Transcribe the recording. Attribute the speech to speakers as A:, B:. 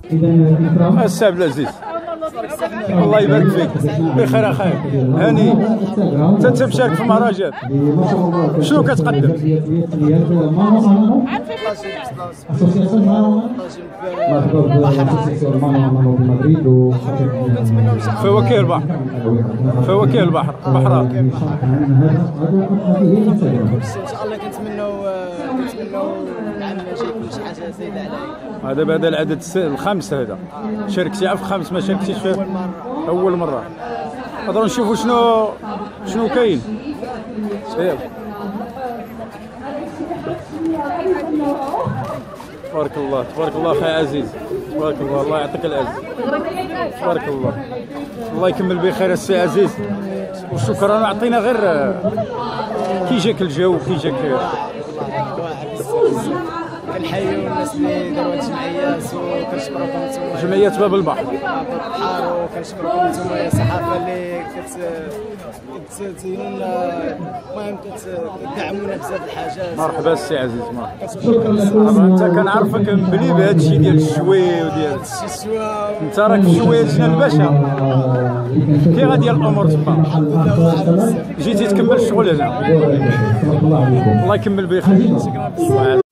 A: السي عبد العزيز الله يبارك فيك بخير اخاي هاني انت مشارك في المهرجان شنو كتقدم؟ فواكه البحر فواكه البحر بحرات
B: ان شاء الله كنتمنوا العام الجاي يكون شي حاجه زايده عليا.
A: هذا العدد الخامس هذا شاركتي في خامس ما شاركتيش فيه اول مره نقدروا نشوفوا شنو كاين. تبارك الله تبارك الله اخي عزيز تبارك الله الله يعطيك العز تبارك الله الله يكمل بخير السي عزيز وشكرا. عطينا غير كي جاك الجو كي جاك
B: كنحيوا الناس اللي داروا هاد الجمعيات وكنشكركم نتوما
A: جمعية باب البحر
B: وكنشكركم نتوما يا الصحافه اللي كتزينوا لنا المهم كتدعمونا بزاف الحاجات.
A: مرحبا السي عزيز مرحبا. انت كنعرفك مبني بهذا الشيء ديال الشوي وديال
B: الشوا
A: انت راك في شويتنا الباشا كي غادي الامور تما جيتي تكمل الشغل هنا الله يكمل بخير.